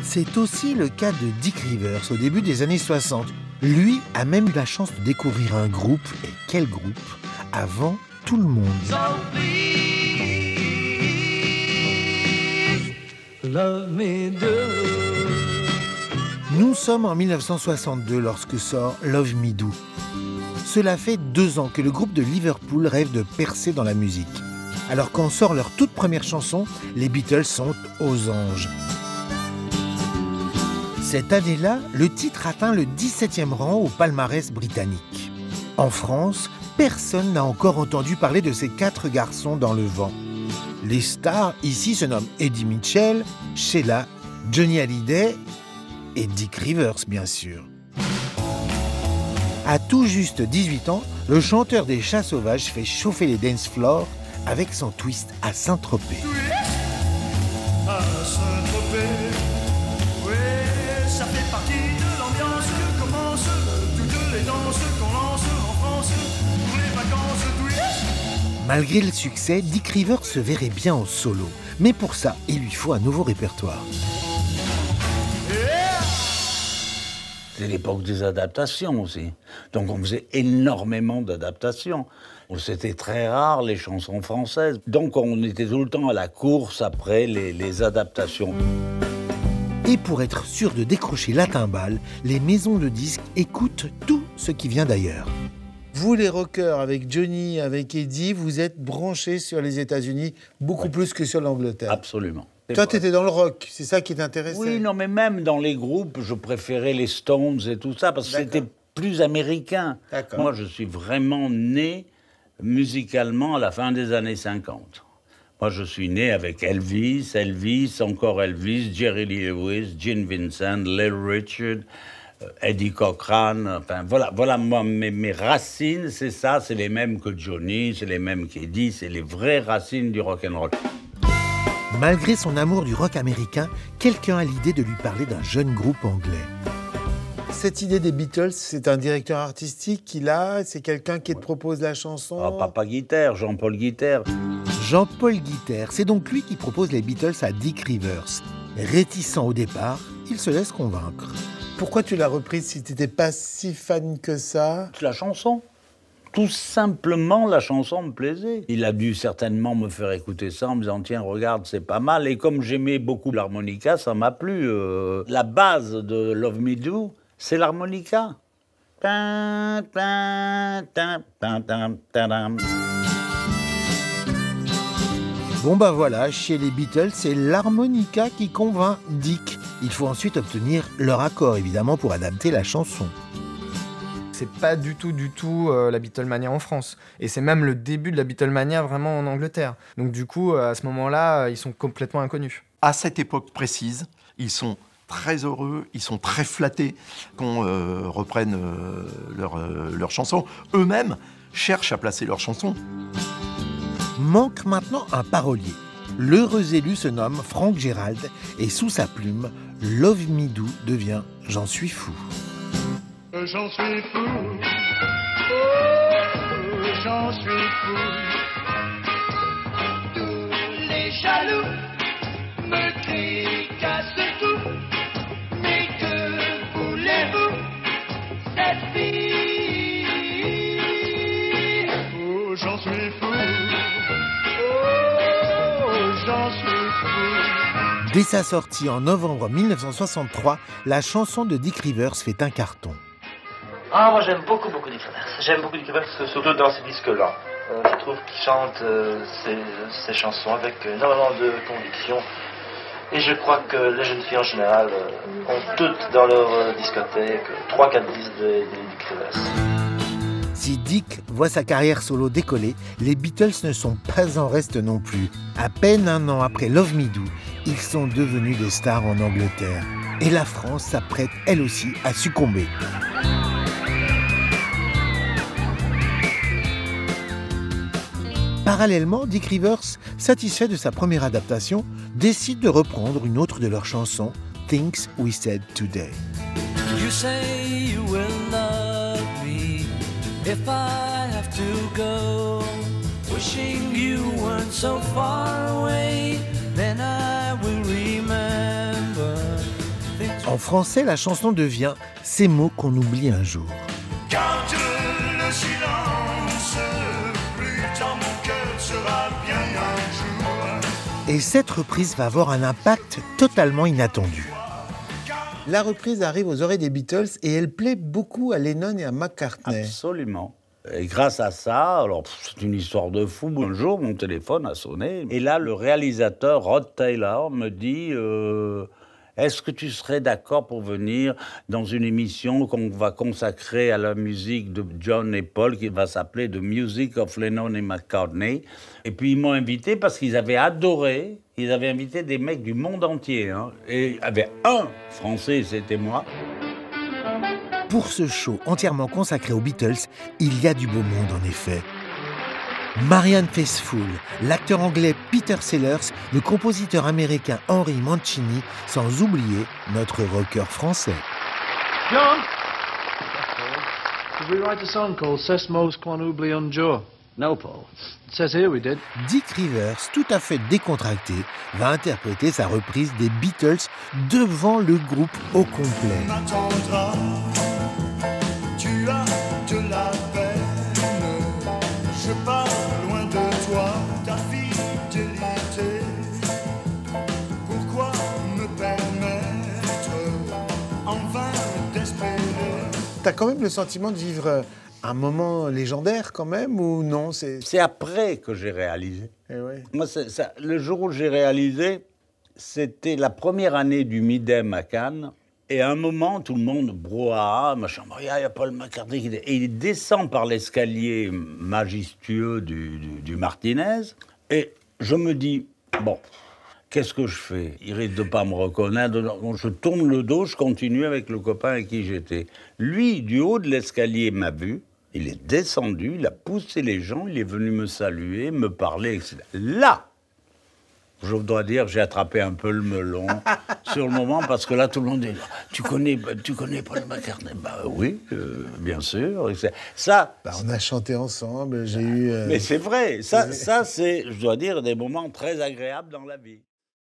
C'est aussi le cas de Dick Rivers au début des années 60. Lui a même eu la chance de découvrir un groupe, et quel groupe, avant tout le monde. So please, love me do. Nous sommes en 1962 lorsque sort Love Me Do. Cela fait 2 ans que le groupe de Liverpool rêve de percer dans la musique. Alors quand sort leur toute première chanson, les Beatles sont aux anges. Cette année-là, le titre atteint le 17e rang au palmarès britannique. En France, personne n'a encore entendu parler de ces 4 garçons dans le vent. Les stars ici se nomment Eddie Mitchell, Sheila, Johnny Hallyday et Dick Rivers, bien sûr. À tout juste 18 ans, le chanteur des Chats Sauvages fait chauffer les dance floors avec son twist à Saint-Tropez. À Saint-Tropez, ouais, ça fait partie de l'ambiance que commence toutes les danses qu'on lance en France pour les vacances twist. Malgré le succès, Dick Rivers se verrait bien en solo. Mais pour ça, il lui faut un nouveau répertoire. C'est l'époque des adaptations aussi. Donc on faisait énormément d'adaptations. C'était très rare les chansons françaises. Donc on était tout le temps à la course après les adaptations. Et pour être sûr de décrocher la timbale, les maisons de disques écoutent tout ce qui vient d'ailleurs. Vous les rockers, avec Johnny, avec Eddie, vous êtes branchés sur les États-Unis beaucoup plus que sur l'Angleterre. Absolument. Toi, tu étais dans le rock, c'est ça qui t'intéressait? Oui, non, mais même dans les groupes, je préférais les Stones et tout ça, parce que c'était plus américain. Moi, je suis vraiment né musicalement à la fin des années 50. Moi, je suis né avec Elvis, encore Elvis, Jerry Lee Lewis, Gene Vincent, Little Richard, Eddie Cochran. Enfin, voilà moi, mes racines, c'est ça, c'est les mêmes que Johnny, c'est les mêmes qu'Eddie, c'est les vraies racines du rock'n'roll. Malgré son amour du rock américain, quelqu'un a l'idée de lui parler d'un jeune groupe anglais. Cette idée des Beatles, c'est un directeur artistique qu'il a? C'est quelqu'un qui te propose la chanson? Ah, Papa Guitare, Jean-Paul Guitare. Jean-Paul Guitare, c'est donc lui qui propose les Beatles à Dick Rivers. Réticent au départ, il se laisse convaincre. Pourquoi tu l'as reprise si tu n'étais pas si fan que ça? La chanson. Tout simplement, la chanson me plaisait. Il a dû certainement me faire écouter ça en me disant « Tiens, regarde, c'est pas mal ». Et comme j'aimais beaucoup l'harmonica, ça m'a plu. La base de Love Me Do, c'est l'harmonica. Bon bah voilà, chez les Beatles, c'est l'harmonica qui convainc Dick. Il faut ensuite obtenir leur accord, évidemment, pour adapter la chanson. C'est pas du tout la Beatlemania en France. Et c'est même le début de la Beatlemania vraiment en Angleterre. Donc du coup, à ce moment-là, ils sont complètement inconnus. À cette époque précise, ils sont très heureux, ils sont très flattés qu'on reprenne leurs chansons. Eux-mêmes cherchent à placer leurs chansons. Manque maintenant un parolier. L'heureux élu se nomme Frank Gérald et sous sa plume, Love Me Do devient J'en suis fou. J'en suis fou, oh, j'en suis fou. Tous les jaloux me crient casse tout. Mais que voulez-vous, cette fille? Oh, j'en suis fou, oh, j'en suis fou. Dès sa sortie en novembre 1963, la chanson de Dick Rivers fait un carton. Ah, moi j'aime beaucoup Dick Rivers. J'aime beaucoup Dick Rivers, surtout dans ces disques-là. Je trouve qu'il chante ses chansons avec énormément de conviction. Et je crois que les jeunes filles en général ont toutes dans leur discothèque 3-4 disques de Dick Rivers. Si Dick voit sa carrière solo décoller, les Beatles ne sont pas en reste non plus. À peine un an après Love Me Do, ils sont devenus des stars en Angleterre. Et la France s'apprête elle aussi à succomber. Parallèlement, Dick Rivers, satisfait de sa première adaptation, décide de reprendre une autre de leurs chansons, Things We Said Today. You say you will love me if I have to go. Wishing you weren't so far away, then I will remember En français, la chanson devient « Ces mots qu'on oublie un jour ». Garde le silence, plus tard mon cœur sera bien un jour. Et cette reprise va avoir un impact totalement inattendu. La reprise arrive aux oreilles des Beatles et elle plaît beaucoup à Lennon et à McCartney. Absolument. Et grâce à ça, alors c'est une histoire de fou. Un jour, mon téléphone a sonné. Et là, le réalisateur, Rod Taylor, me dit est-ce que tu serais d'accord pour venir dans une émission qu'on va consacrer à la musique de John et Paul, qui va s'appeler The Music of Lennon et McCartney. Et puis, ils m'ont invité parce qu'ils avaient adoré. Ils avaient invité des mecs du monde entier. Hein, et il y avait un Français, c'était moi. Pour ce show entièrement consacré aux Beatles, il y a du beau monde en effet. Marianne Faithfull, l'acteur anglais Peter Sellers, le compositeur américain Henry Mancini, sans oublier notre rocker français. John, did we write a song called Sesmo's Quan Oubli un jour? No, Paul. It says here we did. Dick Rivers, tout à fait décontracté, va interpréter sa reprise des Beatles devant le groupe au complet. M'attendras, tu as de la peine, je pars loin de toi, ta fidélité. Pourquoi me permettre en vain d'espérer? T'as quand même le sentiment de vivre un moment légendaire quand même, ou non? C'est après que j'ai réalisé. Eh ouais. Moi, le jour où j'ai réalisé, c'était la première année du Midem à Cannes. Et à un moment, tout le monde brouhaha, machin, il y a Paul McCartney. Et il descend par l'escalier majestueux du Martinez. Et je me dis, bon, qu'est-ce que je fais? Il risque de pas me reconnaître. Donc je tourne le dos, je continue avec le copain avec qui j'étais. Lui, du haut de l'escalier, m'a vu. Il est descendu, il a poussé les gens, il est venu me saluer, me parler, etc. Là, je dois dire que j'ai attrapé un peu le melon sur le moment, parce que là, tout le monde dit « Tu connais Paul McCartney ?» Bah oui, bien sûr. Ça, on a chanté ensemble, j'ai eu... Mais c'est vrai, ça c'est, je dois dire, des moments très agréables dans la vie.